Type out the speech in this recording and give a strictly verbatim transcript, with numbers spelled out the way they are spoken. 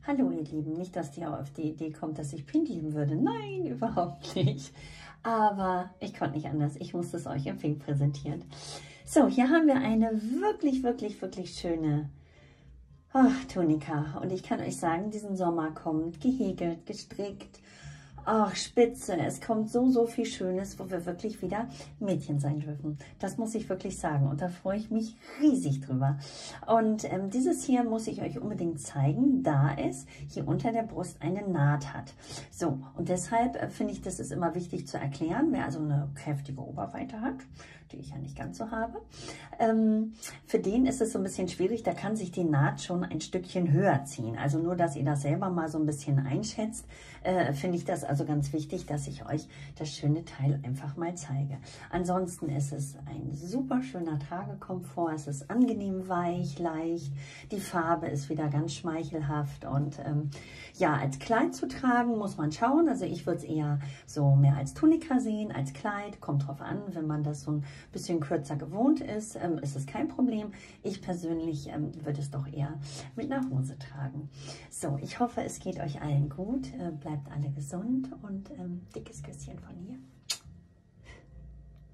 Hallo ihr Lieben, nicht, dass ihr auf die Idee kommt, dass ich pink lieben würde. Nein, überhaupt nicht. Aber ich konnte nicht anders. Ich musste es euch im Pink präsentieren. So, hier haben wir eine wirklich, wirklich, wirklich schöne ach, Tunika. Und ich kann euch sagen, diesen Sommer kommt gehäkelt, gestrickt. Ach, spitze, es kommt so, so viel Schönes, wo wir wirklich wieder Mädchen sein dürfen. Das muss ich wirklich sagen und da freue ich mich riesig drüber. Und ähm, dieses hier muss ich euch unbedingt zeigen, da es hier unter der Brust eine Naht hat. So, und deshalb äh, finde ich, das ist immer wichtig zu erklären, wer also eine kräftige Oberweite hat, die ich ja nicht ganz so habe, ähm, für den ist es so ein bisschen schwierig, da kann sich die Naht schon ein Stückchen höher ziehen. Also nur, dass ihr das selber mal so ein bisschen einschätzt, äh, finde ich das also ganz wichtig, dass ich euch das schöne Teil einfach mal zeige. Ansonsten ist es ein super schöner Tragekomfort, es ist angenehm weich, leicht, die Farbe ist wieder ganz schmeichelhaft und ähm, ja, als Kleid zu tragen muss man schauen, also ich würde es eher so mehr als Tunika sehen, als Kleid, kommt drauf an, wenn man das so ein bisschen kürzer gewohnt ist, ähm, ist es kein Problem. Ich persönlich ähm, würde es doch eher mit einer Hose tragen. So, ich hoffe, es geht euch allen gut, äh, bleibt alle gesund und ähm, dickes Küsschen von hier.